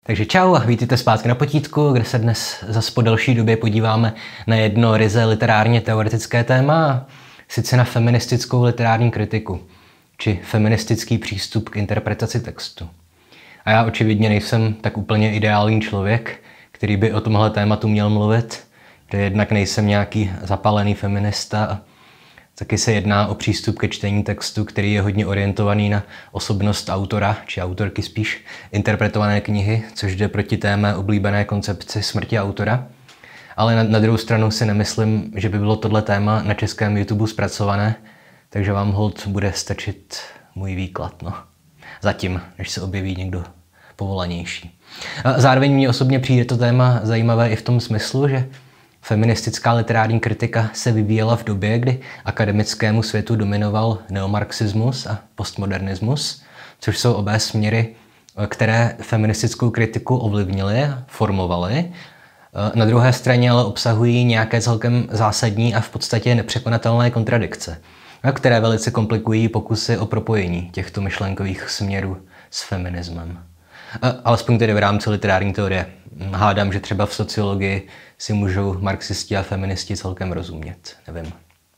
Takže čau a vítejte zpátky na potítku, kde se dnes zas po delší době podíváme na jedno ryze literárně teoretické téma, sice na feministickou literární kritiku, či feministický přístup k interpretaci textu. A já očividně nejsem tak úplně ideální člověk, který by o tomhle tématu měl mluvit, že jednak nejsem nějaký zapálený feminista a taky se jedná o přístup ke čtení textu, který je hodně orientovaný na osobnost autora, či autorky spíš, interpretované knihy, což jde proti té mé oblíbené koncepci smrti autora. Ale na druhou stranu si nemyslím, že by bylo tohle téma na českém YouTube zpracované, takže vám holt bude stačit můj výklad, no. Zatím, než se objeví někdo povolanější. A zároveň mně osobně přijde to téma zajímavé i v tom smyslu, že feministická literární kritika se vyvíjela v době, kdy akademickému světu dominoval neomarxismus a postmodernismus, což jsou obě směry, které feministickou kritiku ovlivnily a formovaly. Na druhé straně ale obsahují nějaké celkem zásadní a v podstatě nepřekonatelné kontradikce, které velice komplikují pokusy o propojení těchto myšlenkových směrů s feminismem. Alespoň tedy v rámci literární teorie. Hádám, že třeba v sociologii si můžou marxisti a feministi celkem rozumět. Nevím.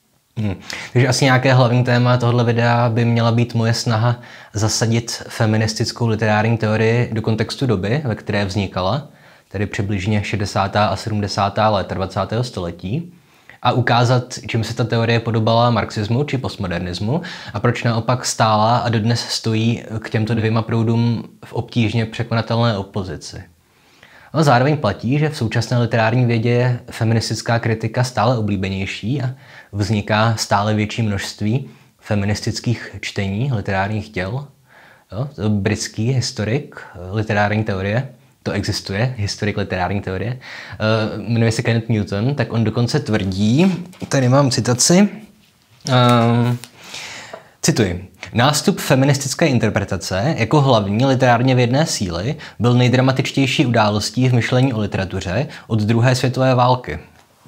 Takže asi nějaké hlavní téma tohoto videa by měla být moje snaha zasadit feministickou literární teorii do kontextu doby, ve které vznikala, tedy přibližně 60. a 70. léta 20. století, a ukázat, čím se ta teorie podobala marxismu či postmodernismu a proč naopak stála a dodnes stojí k těmto dvěma proudům v obtížně překonatelné opozici. A zároveň platí, že v současné literární vědě je feministická kritika stále oblíbenější a vzniká stále větší množství feministických čtení literárních děl. Britský historik literární teorie, to existuje, historik literární teorie, jmenuje se Kenneth Newton, tak on dokonce tvrdí, tady mám citaci, cituji: nástup feministické interpretace jako hlavní literárně vědné síly byl nejdramatičtější událostí v myšlení o literatuře od druhé světové války.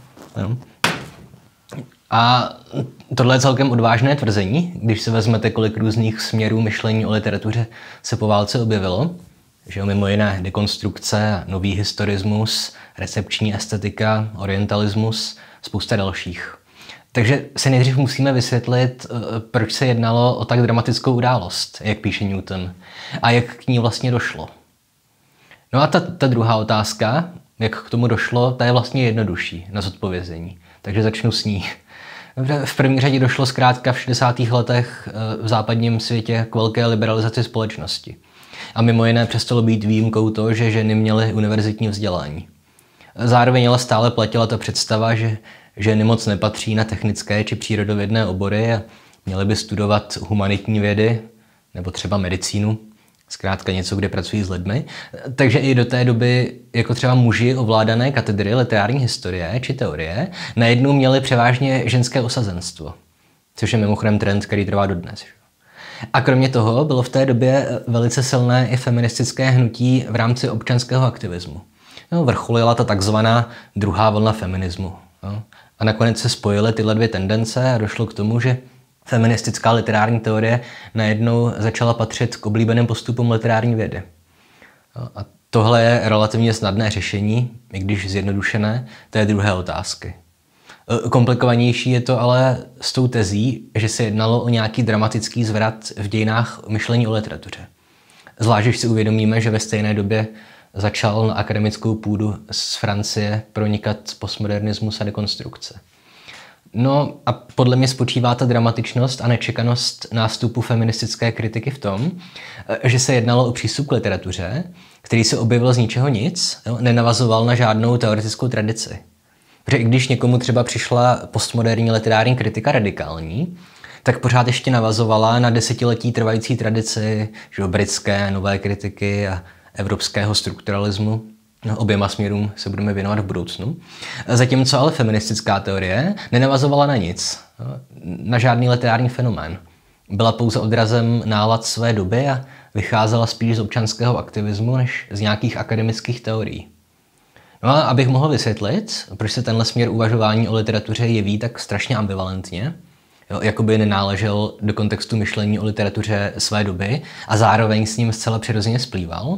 A tohle je celkem odvážné tvrzení, když se vezmete, kolik různých směrů myšlení o literatuře se po válce objevilo. Že mimo jiné dekonstrukce, nový historismus, recepční estetika, orientalismus, spousta dalších. Takže se nejdřív musíme vysvětlit, proč se jednalo o tak dramatickou událost, jak píše Newton, a jak k ní vlastně došlo. No a ta druhá otázka, jak k tomu došlo, ta je vlastně jednodušší na zodpovězení. Takže začnu s ní. V první řadě došlo zkrátka v 60. letech v západním světě k velké liberalizaci společnosti. A mimo jiné přestalo být výjimkou to, že ženy měly univerzitní vzdělání. Zároveň ale stále platila ta představa, že ženy moc nepatří na technické či přírodovědné obory a měly by studovat humanitní vědy nebo třeba medicínu, zkrátka něco, kde pracují s lidmi. Takže i do té doby, jako třeba muži ovládané katedry literární historie či teorie, najednou měli převážně ženské osazenstvo, což je mimochodem trend, který trvá dodnes. A kromě toho bylo v té době velice silné i feministické hnutí v rámci občanského aktivismu. Vrcholila ta takzvaná druhá vlna feminismu. A nakonec se spojily tyhle dvě tendence a došlo k tomu, že feministická literární teorie najednou začala patřit k oblíbeným postupům literární vědy. A tohle je relativně snadné řešení, i když zjednodušené, té druhé otázky. Komplikovanější je to ale s tou tezí, že se jednalo o nějaký dramatický zvrat v dějinách myšlení o literatuře. Zvlášť, když si uvědomíme, že ve stejné době začal na akademickou půdu z Francie pronikat postmodernismus a dekonstrukce. No a podle mě spočívá ta dramatičnost a nečekanost nástupu feministické kritiky v tom, že se jednalo o přístup k literatuře, který se objevil z ničeho nic, nenavazoval na žádnou teoretickou tradici. Protože i když někomu třeba přišla postmoderní literární kritika radikální, tak pořád ještě navazovala na desetiletí trvající tradici britské nové kritiky a evropského strukturalismu. Oběma směrům se budeme věnovat v budoucnu. Zatímco ale feministická teorie nenavazovala na nic, na žádný literární fenomén. Byla pouze odrazem nálad své doby a vycházela spíš z občanského aktivismu než z nějakých akademických teorií. No a abych mohl vysvětlit, proč se tenhle směr uvažování o literatuře jeví tak strašně ambivalentně, jakoby nenáležel do kontextu myšlení o literatuře své doby a zároveň s ním zcela přirozeně splýval,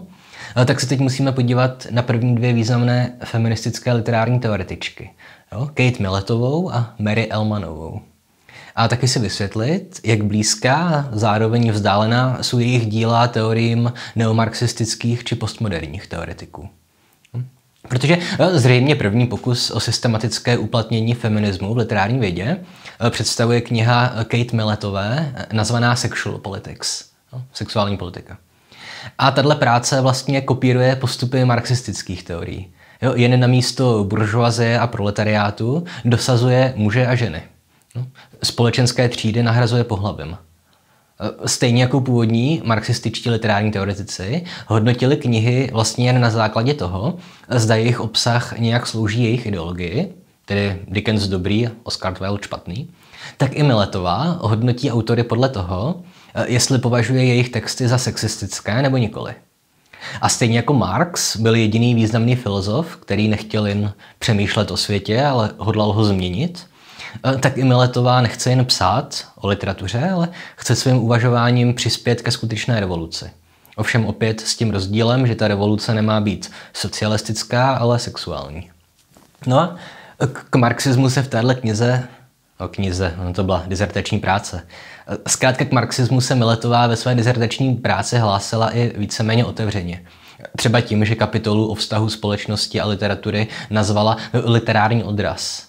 Tak se teď musíme podívat na první dvě významné feministické literární teoretičky. Kate Milletovou a Mary Ellmannovou. A taky si vysvětlit, jak blízká a zároveň vzdálená jsou jejich díla teoriím neomarxistických či postmoderních teoretiků. Protože zřejmě první pokus o systematické uplatnění feminismu v literární vědě představuje kniha Kate Milletové nazvaná Sexual Politics, sexuální politika. A tato práce vlastně kopíruje postupy marxistických teorií. Jen na místo buržoazie a proletariátu dosazuje muže a ženy. Společenské třídy nahrazuje pohlavím. Stejně jako původní marxističtí literární teoretici hodnotili knihy vlastně jen na základě toho, zda jejich obsah nějak slouží jejich ideologii, tedy Dickens dobrý, Oscar Wilde špatný, tak i Milletova hodnotí autory podle toho, jestli považuje jejich texty za sexistické nebo nikoli. A stejně jako Marx byl jediný významný filozof, který nechtěl jen přemýšlet o světě, ale hodlal ho změnit, tak i Milletová nechce jen psát o literatuře, ale chce svým uvažováním přispět ke skutečné revoluci. Ovšem opět s tím rozdílem, že ta revoluce nemá být socialistická, ale sexuální. No a k marxismu se v téhle knize, to byla dizertační práce, zkrátka k marxismu se Milletová ve své dizertační práci hlásila i víceméně otevřeně. Třeba tím, že kapitolu o vztahu společnosti a literatury nazvala literární odraz.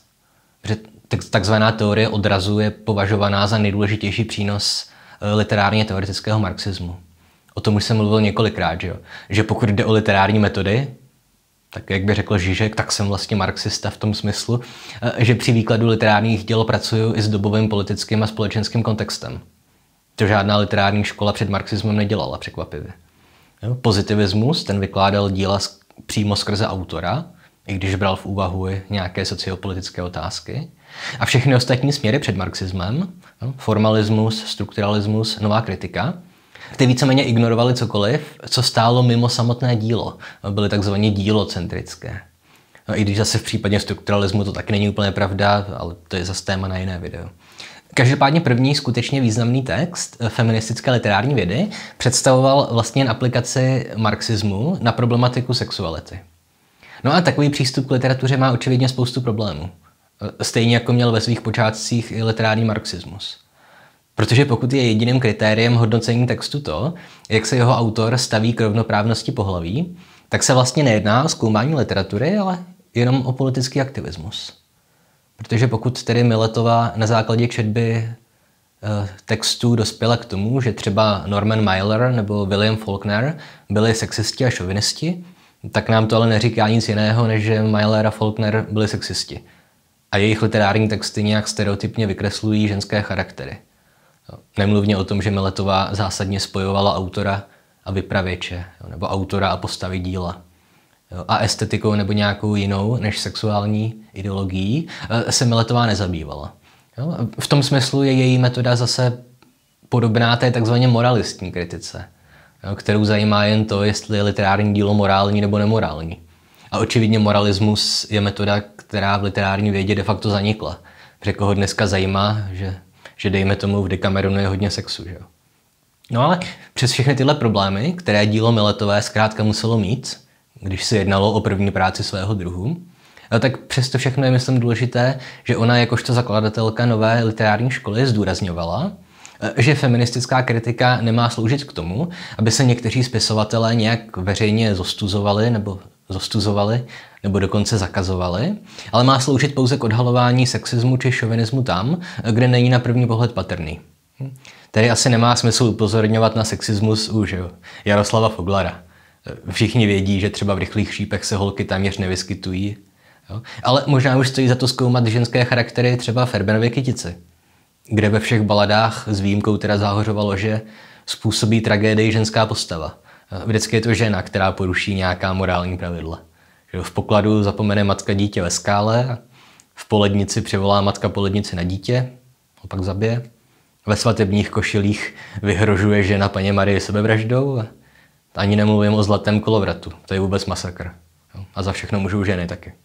Takzvaná teorie odrazu je považovaná za nejdůležitější přínos literárně teoretického marxismu. O tom už jsem mluvil několikrát, že pokud jde o literární metody, tak jak by řekl Žižek, tak jsem vlastně marxista v tom smyslu, že při výkladu literárních děl pracuju i s dobovým politickým a společenským kontextem. To žádná literární škola před marxismem nedělala, překvapivě. Pozitivismus, ten vykládal díla přímo skrze autora, i když bral v úvahu i nějaké sociopolitické otázky. A všechny ostatní směry před marxismem, formalismus, strukturalismus, nová kritika, ty víceméně ignorovali cokoliv, co stálo mimo samotné dílo. Byly takzvaně dílocentrické. I když zase v případě strukturalismu to taky není úplně pravda, ale to je zase téma na jiné video. Každopádně první skutečně významný text feministické literární vědy představoval vlastně jen aplikaci marxismu na problematiku sexuality. No a takový přístup k literatuře má očividně spoustu problémů. Stejně jako měl ve svých počátcích i literární marxismus. Protože pokud je jediným kritériem hodnocení textu to, jak se jeho autor staví k rovnoprávnosti pohlaví, tak se vlastně nejedná o zkoumání literatury, ale jenom o politický aktivismus. Protože pokud tedy Milletová na základě četby textů dospěla k tomu, že třeba Norman Mailer nebo William Faulkner byli sexisti a šovinisti, tak nám to ale neříká nic jiného, než že Mailer a Faulkner byli sexisti. A jejich literární texty nějak stereotypně vykreslují ženské charaktery. Nemluvně o tom, že Milletová zásadně spojovala autora a vypravěče, nebo autora a postavy díla. A estetikou nebo nějakou jinou než sexuální ideologií se Milletová nezabývala. V tom smyslu je její metoda zase podobná té takzvaně moralistní kritice, kterou zajímá jen to, jestli je literární dílo morální nebo nemorální. A očividně moralismus je metoda, která v literární vědě de facto zanikla. Protože koho dneska zajímá, že dejme tomu v Decameronu je hodně sexu. Že? No ale přes všechny tyhle problémy, které dílo Milletové zkrátka muselo mít, když se jednalo o první práci svého druhu, tak přesto všechno je, myslím, důležité, že ona jakožto zakladatelka nové literární školy zdůrazňovala, že feministická kritika nemá sloužit k tomu, aby se někteří spisovatelé nějak veřejně zostuzovali nebo dokonce zakazovali, ale má sloužit pouze k odhalování sexismu či šovinismu tam, kde není na první pohled patrný. Tedy asi nemá smysl upozorňovat na sexismus u Jaroslava Foglara. Všichni vědí, že třeba v Rychlých šípech se holky téměř nevyskytují. Ale možná už stojí za to zkoumat ženské charaktery třeba Ferberově Kytici, kde ve všech baladách s výjimkou teda Záhořova lože způsobí tragédii ženská postava. Vždycky je to žena, která poruší nějaká morální pravidla. V pokladu zapomene matka dítě ve skále, a v polednici přivolá matka polednici na dítě, ho pak zabije. Ve svatebních košilích vyhrožuje žena paně Marii sebevraždou a ani nemluvím o zlatém kolovratu, to je vůbec masakr. A za všechno můžou ženy taky.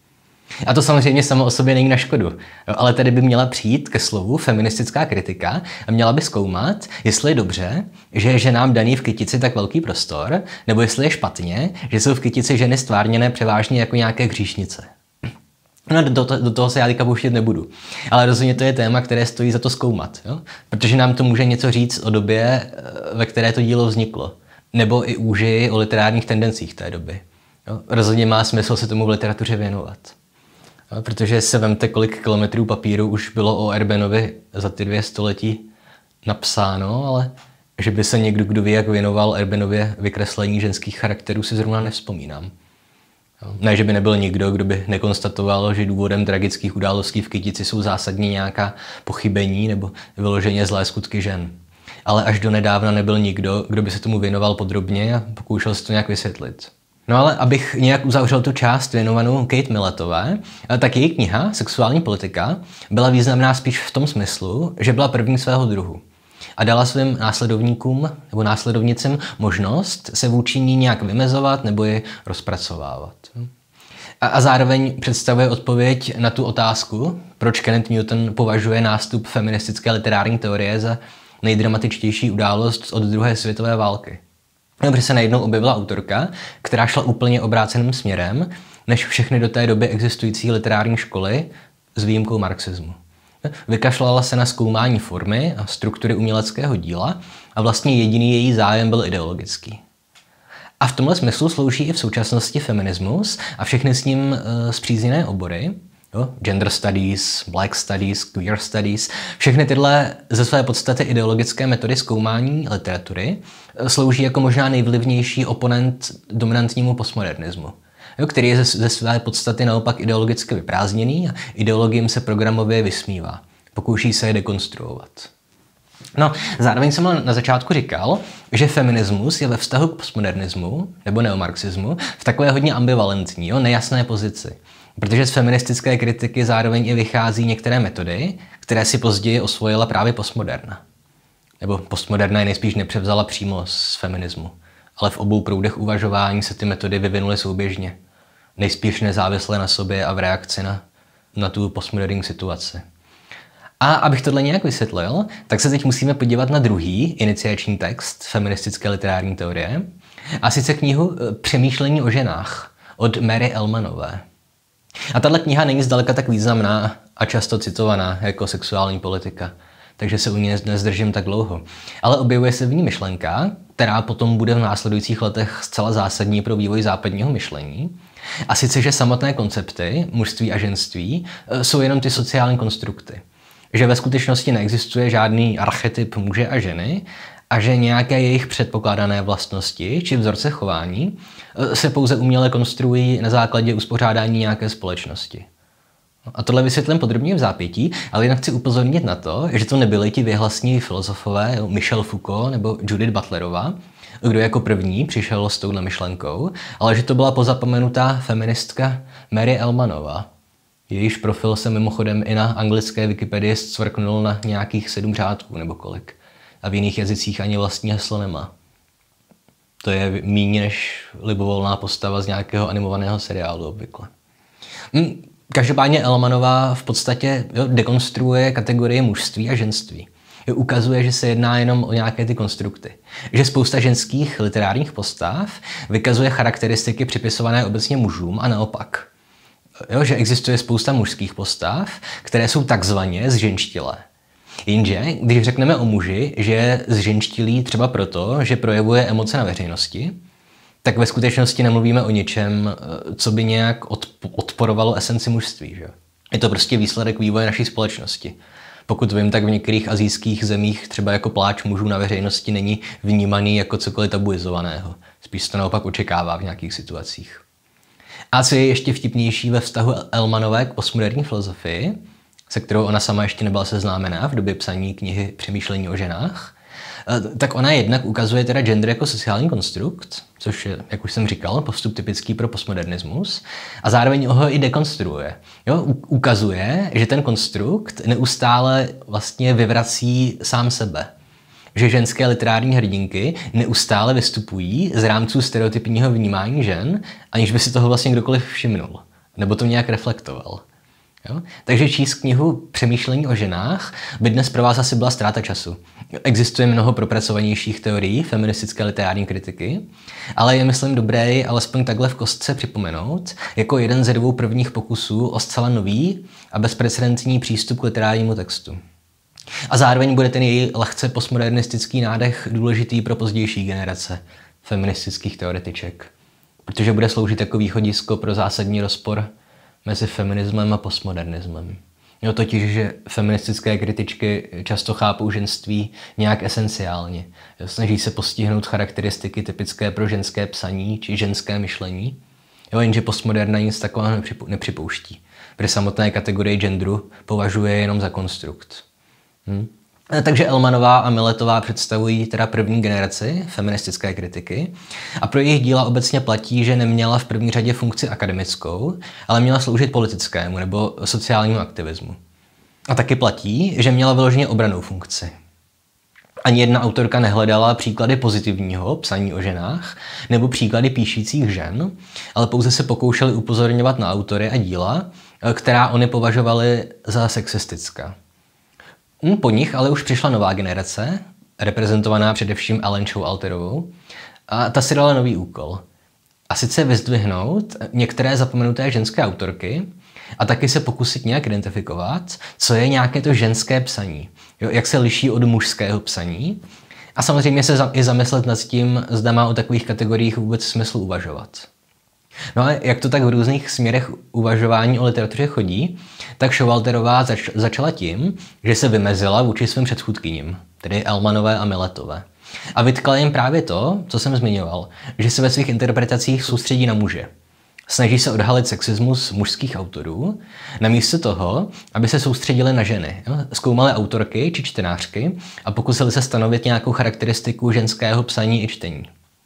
A to samozřejmě samo o sobě není na škodu. Jo, ale tady by měla přijít ke slovu feministická kritika a měla by zkoumat, jestli je dobře, že je ženám daný v kytici tak velký prostor, nebo jestli je špatně, že jsou v kytici ženy stvárněné převážně jako nějaké hříšnice. No, do toho se já teďka pouštět nebudu. Ale rozhodně to je téma, které stojí za to zkoumat. Jo? Protože nám to může něco říct o době, ve které to dílo vzniklo. Nebo i úži o literárních tendencích té doby. Jo? Rozhodně má smysl se tomu v literatuře věnovat. Jo? Protože se vemte, kolik kilometrů papíru už bylo o Erbenovi za ty 2 století napsáno, ale že by se někdo, kdo ví, jak věnoval Erbenově vykreslení ženských charakterů, si zrovna nevzpomínám. Ne, že by nebyl nikdo, kdo by nekonstatoval, že důvodem tragických událostí v kytici jsou zásadně nějaká pochybení nebo vyloženě zlé skutky žen. Ale až do nedávna nebyl nikdo, kdo by se tomu věnoval podrobně a pokoušel se to nějak vysvětlit. No ale abych nějak uzavřel tu část věnovanou Kate Milletové, tak její kniha Sexuální politika byla významná spíš v tom smyslu, že byla první svého druhu. A dala svým následovníkům nebo následovnicím možnost se vůči ní nějak vymezovat nebo ji rozpracovávat. A zároveň představuje odpověď na tu otázku, proč Kenneth Newton považuje nástup feministické literární teorie za nejdramatičtější událost od druhé světové války. Protože se najednou objevila autorka, která šla úplně obráceným směrem, než všechny do té doby existující literární školy s výjimkou marxismu. Vykašlala se na zkoumání formy a struktury uměleckého díla a vlastně jediný její zájem byl ideologický. A v tomhle smyslu slouží i v současnosti feminismus a všechny s ním spřízněné obory, gender studies, black studies, queer studies, všechny tyhle ze své podstaty ideologické metody zkoumání literatury slouží jako možná nejvlivnější oponent dominantnímu postmodernismu, který je ze své podstaty naopak ideologicky vyprázdněný a ideologiím se programově vysmívá. Pokouší se je dekonstruovat. No, zároveň jsem na začátku říkal, že feminismus je ve vztahu k postmodernismu nebo neomarxismu v takové hodně ambivalentní, nejasné pozici. Protože z feministické kritiky zároveň i vychází některé metody, které si později osvojila právě postmoderna. Nebo postmoderna je nejspíš nepřevzala přímo z feminismu. Ale v obou proudech uvažování se ty metody vyvinuly souběžně. Nejspíš nezávisle na sobě a v reakci na tu postmoderní situaci. A abych tohle nějak vysvětlil, tak se teď musíme podívat na druhý iniciační text feministické literární teorie, a sice knihu Přemýšlení o ženách od Mary Ellmannové. A tahle kniha není zdaleka tak významná a často citovaná jako Sexuální politika, takže se u ní nezdržím tak dlouho. Ale objevuje se v ní myšlenka, která potom bude v následujících letech zcela zásadní pro vývoj západního myšlení, a sice, že samotné koncepty mužství a ženství jsou jenom ty sociální konstrukty. Že ve skutečnosti neexistuje žádný archetyp muže a ženy a že nějaké jejich předpokládané vlastnosti či vzorce chování se pouze uměle konstruují na základě uspořádání nějaké společnosti. A tohle vysvětlím podrobně v zápětí, ale jinak chci upozornit na to, že to nebyli ti věhlasní filozofové Michel Foucault nebo Judith Butlerová, kdo jako první přišel s touhle myšlenkou, ale že to byla pozapomenutá feministka Mary Ellmannová. Jejíž profil se mimochodem i na anglické Wikipedii zcvrknul na nějakých 7 řádků nebo kolik. A v jiných jazycích ani vlastní heslo nemá. To je méně než libovolná postava z nějakého animovaného seriálu obvykle. Každopádně Ellmannová v podstatě dekonstruuje kategorie mužství a ženství. Ukazuje, že se jedná jenom o nějaké ty konstrukty. Že spousta ženských literárních postav vykazuje charakteristiky připisované obecně mužům a naopak. Že existuje spousta mužských postav, které jsou takzvaně zženštilé. Jenže, když řekneme o muži, že je zženštilý třeba proto, že projevuje emoce na veřejnosti, tak ve skutečnosti nemluvíme o ničem, co by nějak odporovalo esenci mužství. Že? Je to prostě výsledek vývoje naší společnosti. Pokud vím, tak v některých asijských zemích třeba jako pláč mužů na veřejnosti není vnímaný jako cokoliv tabuizovaného. Spíš se to naopak očekává v nějakých situacích. A co je ještě vtipnější ve vztahu Ellmannové k postmoderní filozofii, se kterou ona sama ještě nebyla seznámená v době psaní knihy Přemýšlení o ženách, tak ona jednak ukazuje teda gender jako sociální konstrukt, což je, jak už jsem říkal, postup typický pro postmodernismus, a zároveň ho i dekonstruuje. Ukazuje, že ten konstrukt neustále vlastně vyvrací sám sebe. Že ženské literární hrdinky neustále vystupují z rámců stereotypního vnímání žen, aniž by si toho vlastně kdokoliv všimnul. nebo to nějak reflektoval. Jo? Takže číst knihu Přemýšlení o ženách by dnes pro vás asi byla ztráta času. Existuje mnoho propracovanějších teorií feministické literární kritiky, ale je, myslím, dobré ji alespoň takhle v kostce připomenout jako jeden ze dvou prvních pokusů o zcela nový a bezprecedentní přístup k literárnímu textu. A zároveň bude ten její lehce postmodernistický nádech důležitý pro pozdější generace feministických teoretiček, protože bude sloužit jako východisko pro zásadní rozpor mezi feminismem a postmodernismem. Jo, totiž, že feministické kritičky často chápou ženství nějak esenciálně. Jo, snaží se postihnout charakteristiky typické pro ženské psaní či ženské myšlení. Jo, jenže postmoderna nic takového nepřipouští, protože samotné kategorie genderu považuje jenom za konstrukt. Takže Elmanová a Milletová představují teda první generaci feministické kritiky a pro jejich díla obecně platí, že neměla v první řadě funkci akademickou, ale měla sloužit politickému nebo sociálnímu aktivismu. A taky platí, že měla vyloženě obrannou funkci. Ani jedna autorka nehledala příklady pozitivního psaní o ženách nebo příklady píšících žen, ale pouze se pokoušeli upozorňovat na autory a díla, která oni považovali za sexistická. Po nich ale už přišla nová generace, reprezentovaná především Ellen Showalterovou, a ta si dala nový úkol. A sice vyzdvihnout některé zapomenuté ženské autorky a taky se pokusit nějak identifikovat, co je nějaké to ženské psaní, jak se liší od mužského psaní. A samozřejmě se i zamyslet nad tím, zda má o takových kategoriích vůbec smysl uvažovat. No a jak to tak v různých směrech uvažování o literatuře chodí, tak Showalterová začala tím, že se vymezila vůči svým předchůdkyním, tedy Elmanové a Milletové. A vytkala jim právě to, co jsem zmiňoval, že se ve svých interpretacích soustředí na muže. Snaží se odhalit sexismus mužských autorů, namísto toho, aby se soustředili na ženy. Zkoumali autorky či čtenářky a pokusili se stanovit nějakou charakteristiku ženského psaní i čtení.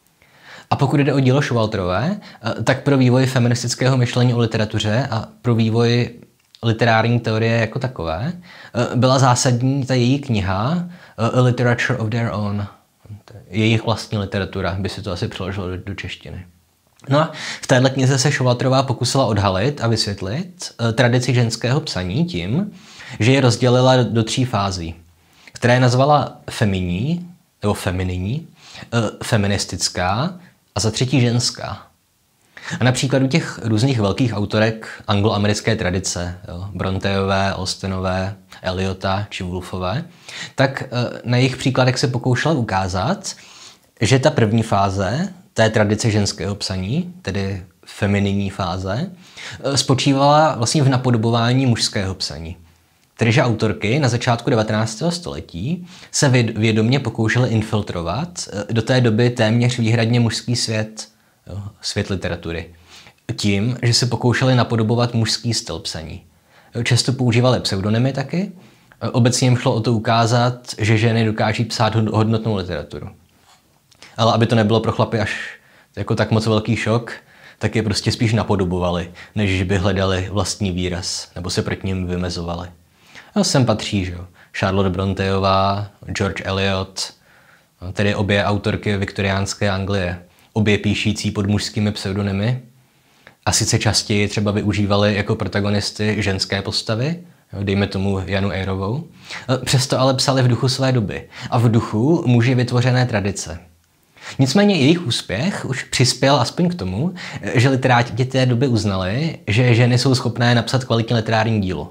A pokud jde o dílo Showalterové, tak pro vývoj feministického myšlení o literatuře a pro vývoj literární teorie jako takové byla zásadní ta její kniha A Literature of Their Own. Jejich vlastní literatura, by se to asi přeložilo do češtiny. No a v téhle knize se Showalterová pokusila odhalit a vysvětlit tradici ženského psaní tím, že je rozdělila do tří fází, které nazvala feminní, nebo femininní, feministická a za třetí ženská. A na příkladu těch různých velkých autorek angloamerické tradice, Bronteové, Austenové, Eliota či Woolfové, tak na jejich příkladech se pokoušela ukázat, že ta první fáze té tradice ženského psaní, tedy femininní fáze, spočívala vlastně v napodobování mužského psaní. Tedy, že autorky na začátku 19. století se vědomě pokoušely infiltrovat do té doby téměř výhradně mužský svět, svět literatury. Tím, že se pokoušely napodobovat mužský styl psaní. Často používali pseudonymy taky. Obecně jim šlo o to ukázat, že ženy dokáží psát hodnotnou literaturu. Ale aby to nebylo pro chlapy až jako tak moc velký šok, tak je prostě spíš napodobovali, než by hledali vlastní výraz nebo se proti ním vymezovali. A sem patří, že? Charlotte Bronteová, George Eliot, tedy obě autorky viktoriánské Anglie, obě píšící pod mužskými pseudonymy. A sice častěji třeba využívali jako protagonisty ženské postavy, dejme tomu Janu Eyrovou. Přesto ale psali v duchu své doby a v duchu muži vytvořené tradice. Nicméně jejich úspěch už přispěl aspoň k tomu, že literáti té doby uznali, že ženy jsou schopné napsat kvalitní literární dílo.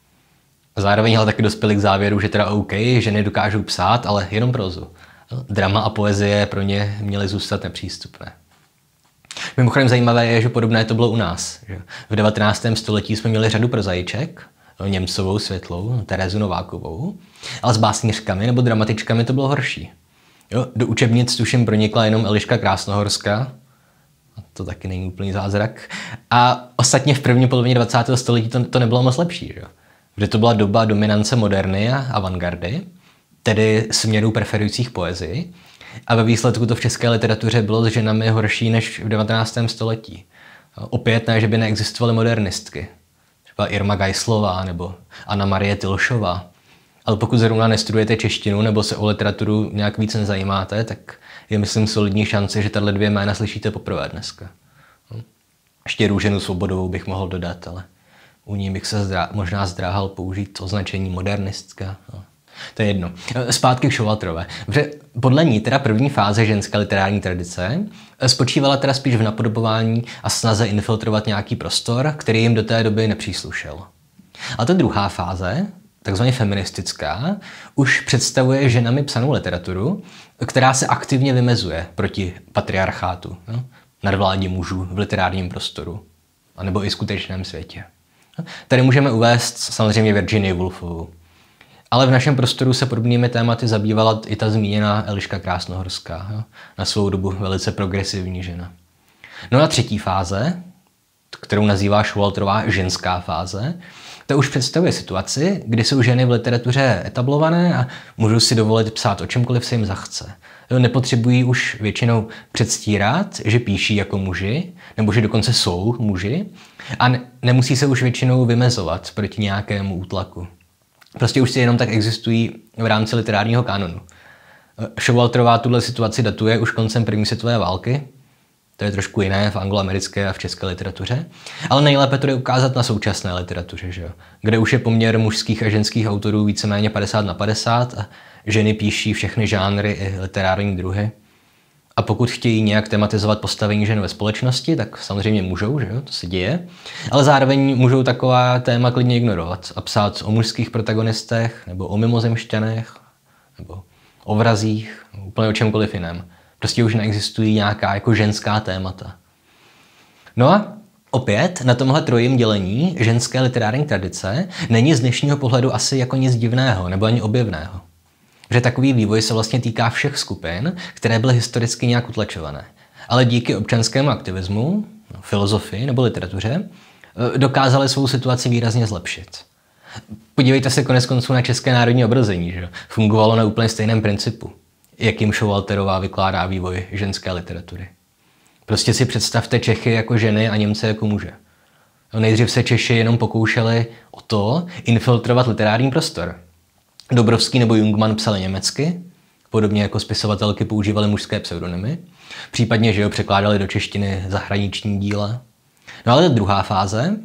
Zároveň ale taky dospěli k závěru, že teda OK, ženy dokážou psát, ale jenom prózu. Drama a poezie pro ně měly zůstat nepřístupné. Mimochodem zajímavé je, že podobné to bylo u nás. Že v 19. století jsme měli řadu prozaiček, Němcovou, Světlou, Terezu Novákovou, ale s básnířkami nebo dramatičkami to bylo horší. Jo, do učebnic tuším pronikla jenom Eliška Krásnohorská, to taky není úplný zázrak, a ostatně v první polovině 20. století to nebylo moc lepší. Že? Protože to byla doba dominance moderny a avantgardy, tedy směrů preferujících poezii, a ve výsledku to v české literatuře bylo s ženami horší než v 19. století. Opět ne, že by neexistovaly modernistky, třeba Irma Geislová nebo Anna Marie Tilšová. Ale pokud zrovna nestudujete češtinu nebo se o literaturu nějak víc nezajímáte, tak je, myslím, solidní šance, že tato dvě jména slyšíte poprvé dneska. Ještě Růženu Svobodovou bych mohl dodat, ale u ní bych se možná zdráhal použít označení modernistka. No. To je jedno. Zpátky k Showalterové. Podle ní teda první fáze ženské literární tradice spočívala teda spíš v napodobování a snaze infiltrovat nějaký prostor, který jim do té doby nepříslušel. A ta druhá fáze, takzvaně feministická, už představuje ženami psanou literaturu, která se aktivně vymezuje proti patriarchátu, nadvládě mužů v literárním prostoru, anebo i skutečném světě. Tady můžeme uvést samozřejmě Virginii Woolfovou. Ale v našem prostoru se podobnými tématy zabývala i ta zmíněná Eliška Krásnohorská, na svou dobu velice progresivní žena. No a třetí fáze, kterou nazývá Showalterová ženská fáze, ta už představuje situaci, kdy jsou ženy v literatuře etablované a můžou si dovolit psát o čemkoliv se jim zachce. Nepotřebují už většinou předstírat, že píší jako muži, nebo že dokonce jsou muži a nemusí se už většinou vymezovat proti nějakému útlaku. Prostě už si jenom tak existují v rámci literárního kanonu. Showalterová tuhle situaci datuje už koncem první světové války, to je trošku jiné v angloamerické a v české literatuře, ale nejlépe to jde ukázat na současné literatuře, že jo? Kde už je poměr mužských a ženských autorů víceméně 50/50 a ženy píší všechny žánry i literární druhy. A pokud chtějí nějak tematizovat postavení žen ve společnosti, tak samozřejmě můžou, že jo? To se děje, ale zároveň můžou taková téma klidně ignorovat a psát o mužských protagonistech nebo o mimozemšťanech nebo o vrazích, úplně o čemkoliv jiném. Prostě už neexistují nějaká jako ženská témata. No a opět na tomhle trojím dělení ženské literární tradice není z dnešního pohledu asi jako nic divného nebo ani objevného. Že takový vývoj se vlastně týká všech skupin, které byly historicky nějak utlačované. Ale díky občanskému aktivismu, filozofii nebo literatuře dokázaly svou situaci výrazně zlepšit. Podívejte se koneckonců na České národní obrození, že fungovalo na úplně stejném principu, jakým Showalterová vykládá vývoj ženské literatury. Prostě si představte Čechy jako ženy a Němce jako muže. Nejdřív se Češi jenom pokoušeli o to infiltrovat literární prostor. Dobrovský nebo Jungmann psali německy, podobně jako spisovatelky používali mužské pseudonymy, případně, že ho překládali do češtiny zahraniční díla. No ale druhá fáze,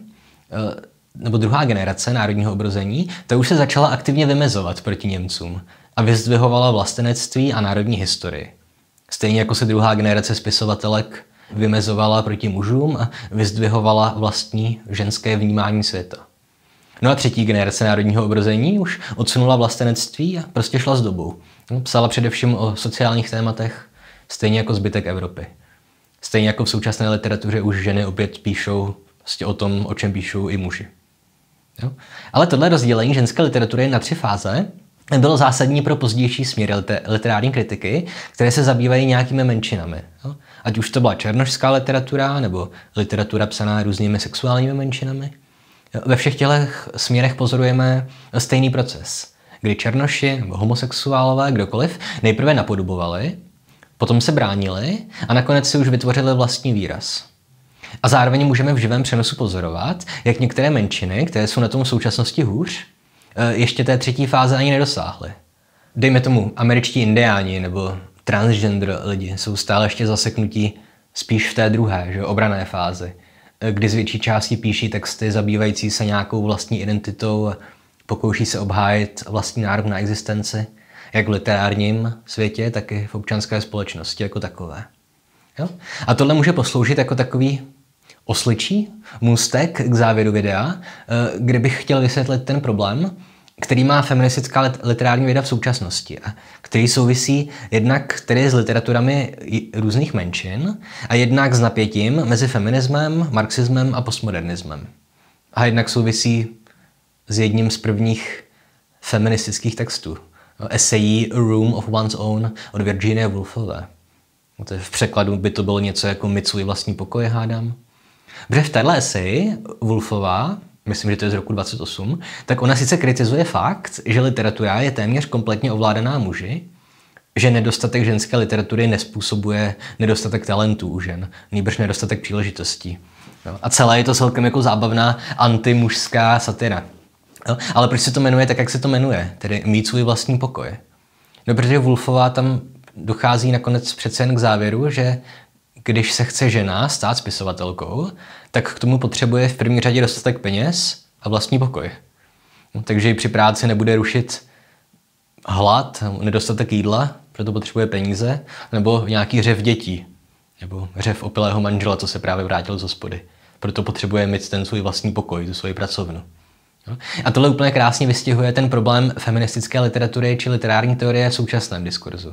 nebo druhá generace národního obrození, ta už se začala aktivně vymezovat proti Němcům a vyzdvihovala vlastenectví a národní historii. Stejně jako se druhá generace spisovatelek vymezovala proti mužům a vyzdvihovala vlastní ženské vnímání světa. No a třetí generace národního obrození už odsunula vlastenectví a prostě šla s dobou. Psala především o sociálních tématech, stejně jako zbytek Evropy. Stejně jako v současné literatuře už ženy opět píšou prostě o tom, o čem píšou i muži. Jo? Ale tohle rozdělení ženské literatury na 3 fáze bylo zásadní pro pozdější směry literární kritiky, které se zabývají nějakými menšinami. Jo? Ať už to byla černošská literatura nebo literatura psaná různými sexuálními menšinami. Ve všech těch směrech pozorujeme stejný proces, kdy černoši nebo homosexuálové, kdokoliv, nejprve napodobovali, potom se bránili a nakonec si už vytvořili vlastní výraz. A zároveň můžeme v živém přenosu pozorovat, jak některé menšiny, které jsou na tom v současnosti hůř, ještě té třetí fáze ani nedosáhly. Dejme tomu, američtí indiáni nebo transgender lidi jsou stále ještě zaseknutí spíš v té druhé, že, obranné fázi, kdy z větší části píší texty zabývající se nějakou vlastní identitou a pokouší se obhájit vlastní nárok na existenci, jak v literárním světě, tak i v občanské společnosti jako takové. Jo? A tohle může posloužit jako takový osličí můstek k závěru videa, kde bych chtěl vysvětlit ten problém, který má feministická literární věda v současnosti a který souvisí jednak tedy s literaturami různých menšin a jednak s napětím mezi feminismem, marxismem a postmodernismem. A jednak souvisí s jedním z prvních feministických textů, esejí A Room of One's Own od Virginie Woolfové. V překladu by to bylo něco jako Mít svůj vlastní pokoj, hádám. Protože v téhle eseji Woolfová, myslím, že to je z roku 28, tak ona sice kritizuje fakt, že literatura je téměř kompletně ovládaná muži, že nedostatek ženské literatury nespůsobuje nedostatek talentů u žen, nýbrž nedostatek příležitostí. A celé je to celkem jako zábavná antimužská satira. Ale proč se to jmenuje tak, jak se to jmenuje? Tedy Mít svůj vlastní pokoj. No, protože Woolfová tam dochází nakonec přece jen k závěru, že když se chce žena stát spisovatelkou, tak k tomu potřebuje v první řadě dostatek peněz a vlastní pokoj. Takže ji při práci nebude rušit hlad, nedostatek jídla, proto potřebuje peníze, nebo nějaký řev dětí, nebo řev opilého manžela, co se právě vrátil z hospody. Proto potřebuje mít ten svůj vlastní pokoj, tu svoji pracovnu. A tohle úplně krásně vystihuje ten problém feministické literatury či literární teorie v současném diskurzu,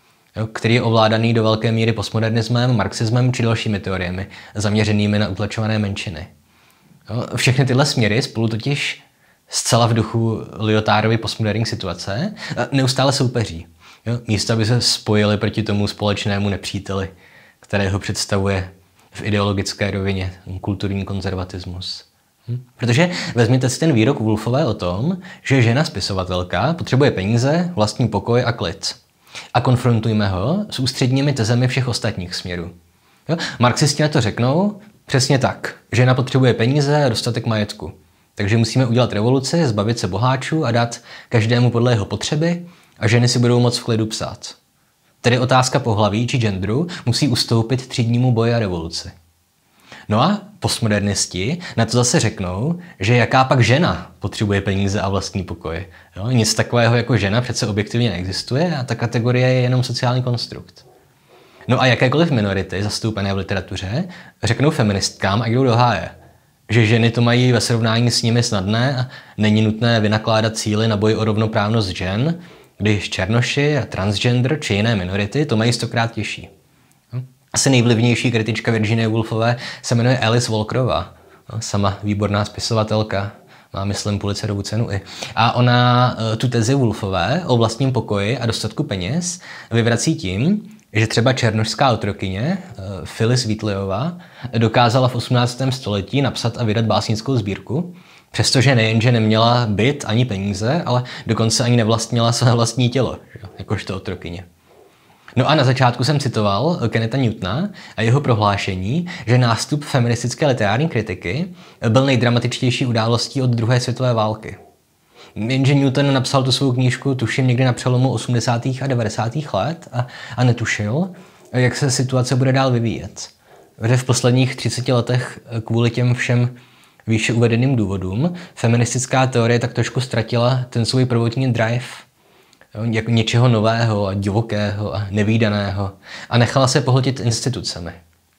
který je ovládaný do velké míry postmodernismem, marxismem či dalšími teoriemi, zaměřenými na utlačované menšiny. Všechny tyhle směry spolu totiž zcela v duchu Lyotardovy postmoderní situace neustále soupeří. Místo, aby se spojili proti tomu společnému nepříteli, kterého představuje v ideologické rovině kulturní konzervatismus. Protože vezměte si ten výrok Woolfové o tom, že žena spisovatelka potřebuje peníze, vlastní pokoj a klid. A konfrontujme ho s ústředními tezemi všech ostatních směrů. Marxisti na to řeknou přesně tak. Žena potřebuje peníze a dostatek majetku. Takže musíme udělat revoluci, zbavit se boháčů a dát každému podle jeho potřeby a ženy si budou moct v klidu psát. Tedy otázka pohlaví či genderu musí ustoupit třídnímu boji a revoluci. No a postmodernisti na to zase řeknou, že jaká pak žena potřebuje peníze a vlastní pokoj. Nic takového jako žena přece objektivně neexistuje a ta kategorie je jenom sociální konstrukt. No a jakékoliv minority zastoupené v literatuře řeknou feministkám a jdou do háje, že ženy to mají ve srovnání s nimi snadné a není nutné vynakládat síly na boj o rovnoprávnost žen, když černoši a transgender či jiné minority to mají 100krát těžší. Asi nejvlivnější kritička Virginie Woolfové se jmenuje Alice Walkerová. Sama výborná spisovatelka, má, myslím, Pulitzerovu cenu i. A ona tu tezi Woolfové o vlastním pokoji a dostatku peněz vyvrací tím, že třeba černošská otrokyně Phyllis Wheatleyová dokázala v 18. století napsat a vydat básnickou sbírku, přestože nejenže neměla byt ani peníze, ale dokonce ani nevlastnila své vlastní tělo, jakožto otrokyně. No a na začátku jsem citoval Kennetha Newtona a jeho prohlášení, že nástup feministické literární kritiky byl nejdramatičtější událostí od druhé světové války. Jenže Newton napsal tu svou knížku tuším někdy na přelomu 80. a 90. let a netušil, jak se situace bude dál vyvíjet. Protože v posledních 30 letech kvůli těm všem výše uvedeným důvodům feministická teorie tak trošku ztratila ten svůj prvotní drive, jako něčeho nového a divokého a nevídaného a nechala se pohltit institucemi.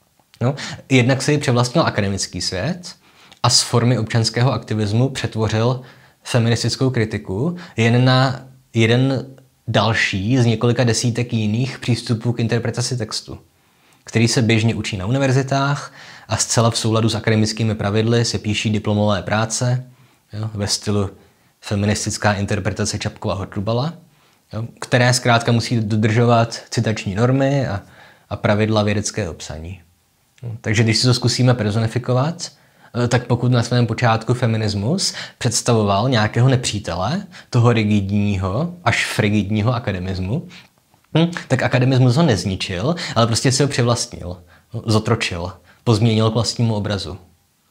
Jednak si ji převlastnil akademický svět a z formy občanského aktivismu přetvořil feministickou kritiku jen na jeden další z několika desítek jiných přístupů k interpretaci textu, který se běžně učí na univerzitách a zcela v souladu s akademickými pravidly se píší diplomové práce ve stylu feministická interpretace Čapkova Hortubala, které zkrátka musí dodržovat citační normy a pravidla vědeckého psaní. Takže když si to zkusíme personifikovat, tak pokud na svém počátku feminismus představoval nějakého nepřítele, toho rigidního až frigidního akademismu, tak akademismus ho nezničil, ale prostě si ho přivlastnil, zotročil, pozměnil k vlastnímu obrazu.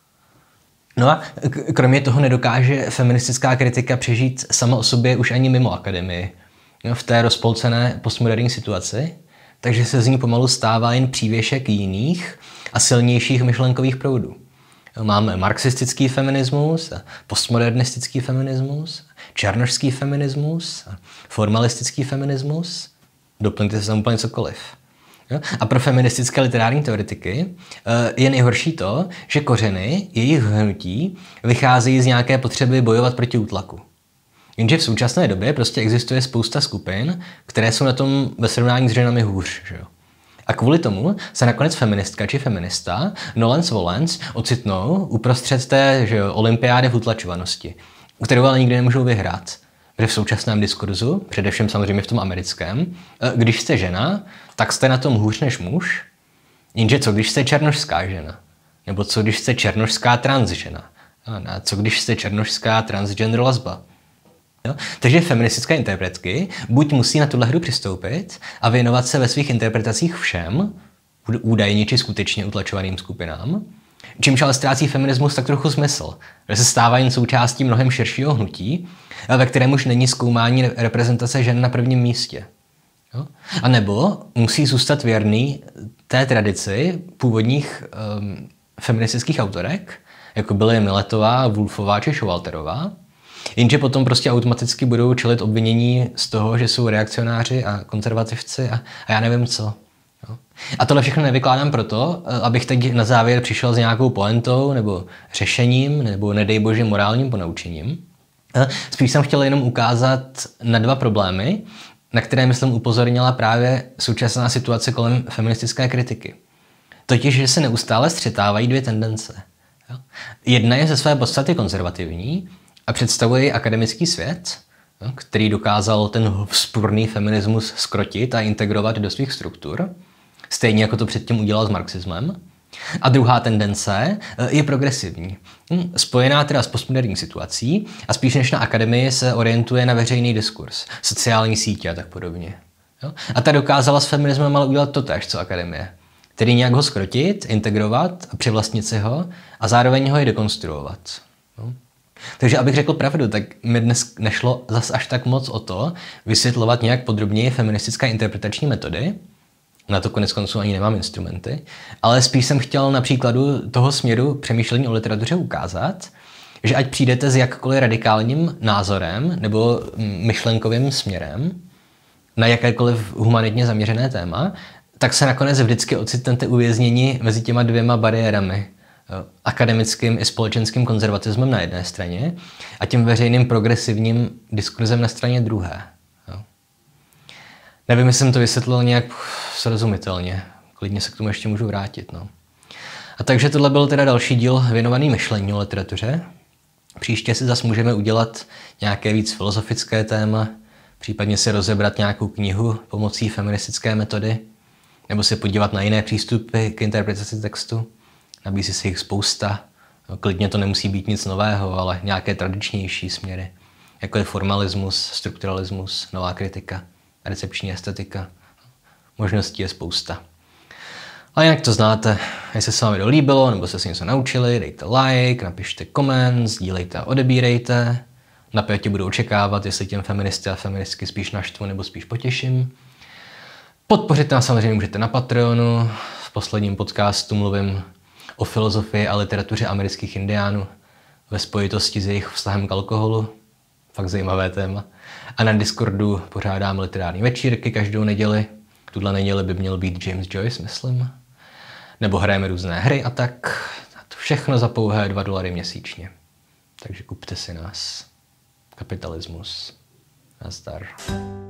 No a kromě toho nedokáže feministická kritika přežít sama o sobě už ani mimo akademii, v té rozpolcené postmoderní situaci, takže se z ní pomalu stává jen přívěšek jiných a silnějších myšlenkových proudů. Máme marxistický feminismus, postmodernistický feminismus, černošský feminismus, formalistický feminismus. Doplňte se tam úplně cokoliv. A pro feministické literární teoretiky je nejhorší to, že kořeny jejich hnutí vycházejí z nějaké potřeby bojovat proti útlaku. Jenže v současné době prostě existuje spousta skupin, které jsou na tom ve srovnání s ženami hůř. Že? A kvůli tomu se nakonec feministka či feminista nolens volens ocitnou uprostřed té olympiády v utlačovanosti, kterou ale nikdy nemůžou vyhrát. Protože v současném diskurzu, především samozřejmě v tom americkém, když jste žena, tak jste na tom hůř než muž. Jenže co když jste černošská žena? Nebo co když jste černošská transžena? A co když jste černošská transgender lesba? Takže feministické interpretky buď musí na tuhle hru přistoupit a věnovat se ve svých interpretacích všem, údajně či skutečně utlačovaným skupinám, čímž ale ztrácí feminismus tak trochu smysl, že se stává jen součástí mnohem širšího hnutí, ve kterém už není zkoumání reprezentace žen na prvním místě. A nebo musí zůstat věrný té tradici původních feministických autorek, jako byly Miletová, Woolfová či Showalterová, jenže potom prostě automaticky budou čelit obvinění z toho, že jsou reakcionáři a konzervativci a já nevím co. Jo. A tohle všechno nevykládám proto, abych teď na závěr přišel s nějakou pointou nebo řešením, nebo nedej bože morálním ponaučením. Spíš jsem chtěl jenom ukázat na dva problémy, na které, myslím, upozornila právě současná situace kolem feministické kritiky. Totiž, že se neustále střetávají dvě tendence. Jo. Jedna je ze své podstaty konzervativní a představuje akademický svět, jo, který dokázal ten vzpurný feminismus zkrotit a integrovat do svých struktur, stejně jako to předtím udělal s marxismem. A druhá tendence je progresivní, spojená teda s postmoderní situací a spíš než na akademii se orientuje na veřejný diskurs, sociální sítě a tak podobně. Jo? A ta dokázala s feminismem ale udělat totéž, co akademie. Tedy nějak ho zkrotit, integrovat a přivlastnit si ho a zároveň ho i dekonstruovat. Jo? Takže abych řekl pravdu, tak mi dnes nešlo zas až tak moc o to vysvětlovat nějak podrobněji feministické interpretační metody, na to koneckonců ani nemám instrumenty, ale spíš jsem chtěl na příkladu toho směru přemýšlení o literatuře ukázat, že ať přijdete s jakkoliv radikálním názorem nebo myšlenkovým směrem na jakékoliv humanitně zaměřené téma, tak se nakonec vždycky ocitnete uvězněni mezi těma dvěma bariérami. Akademickým i společenským konzervatismem na jedné straně a tím veřejným progresivním diskurzem na straně druhé. Nevím, jestli jsem to vysvětlil nějak srozumitelně. Klidně se k tomu ještě můžu vrátit. No. A takže tohle byl teda další díl věnovaný myšlení o literatuře. Příště si zase můžeme udělat nějaké víc filozofické téma, případně si rozebrat nějakou knihu pomocí feministické metody, nebo se podívat na jiné přístupy k interpretaci textu. Nabízí se jich spousta. No, klidně to nemusí být nic nového, ale nějaké tradičnější směry, jako je formalismus, strukturalismus, nová kritika, recepční estetika. Možností je spousta. A jinak to znáte, jestli se vám to líbilo, nebo jste si něco naučili, dejte like, napište koment, sdílejte a odebírejte. Napětě budu očekávat, jestli těm feministy a feministky spíš naštvu nebo spíš potěším. Podpořit nás samozřejmě můžete na Patreonu. V posledním podcastu mluvím o filozofii a literatuře amerických indiánů ve spojitosti s jejich vztahem k alkoholu. Fakt zajímavé téma. A na Discordu pořádám literární večírky každou neděli. Tuhle neděli by měl být James Joyce, myslím. Nebo hrajeme různé hry a tak. A to všechno za pouhé $2 měsíčně. Takže kupte si nás. Kapitalismus. Nazdar.